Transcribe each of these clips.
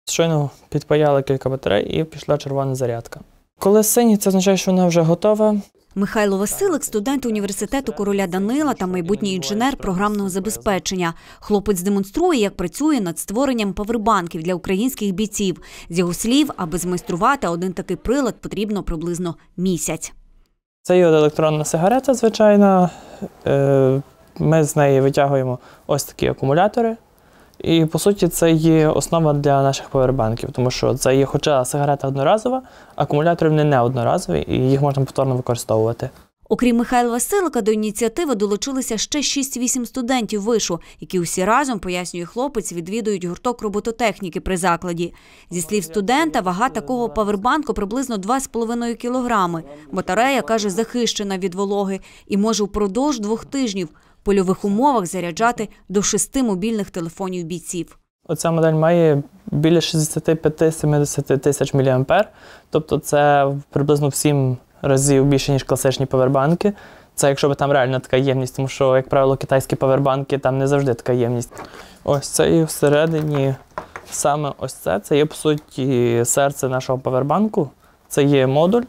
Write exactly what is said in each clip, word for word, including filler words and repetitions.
Щойно підпаяли кілька батарей і пішла червона зарядка. Коли синій, це означає, що вона вже готова. Михайло Василик – студент університету короля Данила та майбутній інженер програмного забезпечення. Хлопець демонструє, як працює над створенням павербанків для українських бійців. З його слів, аби змайструвати один такий прилад, потрібно приблизно місяць. Це є електронна сигарета, звичайно. Ми з неї витягуємо ось такі акумулятори. І, по суті, це є основа для наших павербанків, тому що це є, хоча сигарета одноразова, акумулятори вони не одноразові, і їх можна повторно використовувати. Окрім Михайла Василика, до ініціативи долучилися ще шість-вісім студентів вишу, які усі разом, пояснює хлопець, відвідують гурток робототехніки при закладі. Зі слів студента, вага такого павербанку приблизно два з половиною кілограми. Батарея, каже, захищена від вологи і може впродовж двох тижнів в польових умовах заряджати до шести мобільних телефонів бійців. Оця модель має біля шістдесят п'ять - сімдесят тисяч міліампер, тобто це приблизно в сім разів більше, ніж класичні павербанки. Це якщо б там реально така ємність, тому що, як правило, китайські павербанки, там не завжди така ємність. Ось це і всередині саме ось це, це є, по суті, серце нашого павербанку. Це є модуль.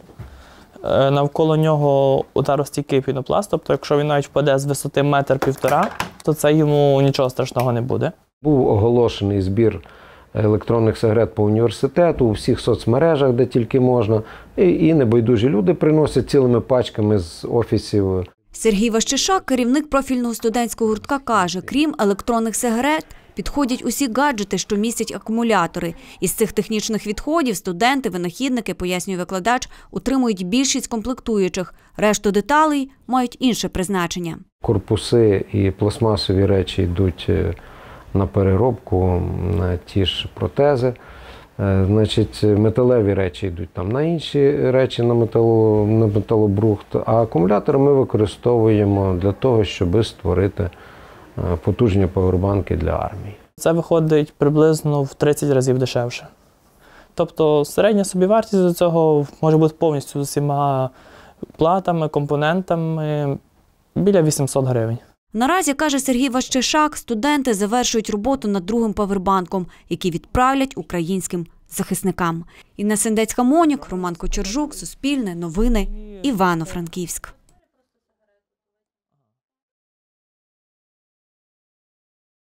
Навколо нього ударостійкий пінопласт, тобто якщо він навіть впаде з висоти метр-півтора, то це йому нічого страшного не буде. Був оголошений збір електронних сигарет по університету, у всіх соцмережах, де тільки можна, і, і небайдужі люди приносять цілими пачками з офісів. Сергій Ващишак, керівник профільного студентського гуртка, каже, крім електронних сигарет, підходять усі гаджети, що містять акумулятори. Із цих технічних відходів студенти, винахідники, пояснює викладач, утримують більшість комплектуючих. Решту деталей мають інше призначення. Корпуси і пластмасові речі йдуть на переробку, на ті ж протези. Значить, металеві речі йдуть там на інші речі, на, метало, на металобрухт. А акумулятори ми використовуємо для того, щоб створити потужні павербанки для армії. Це виходить приблизно в тридцять разів дешевше. Тобто середня собівартість до цього може бути повністю з усіма платами, компонентами біля вісімсот гривень. Наразі, каже Сергій Ващишак, студенти завершують роботу над другим павербанком, який відправлять українським захисникам. Інна Сендецька-Монік, Роман Кочержук, Суспільне, Новини, Івано-Франківськ.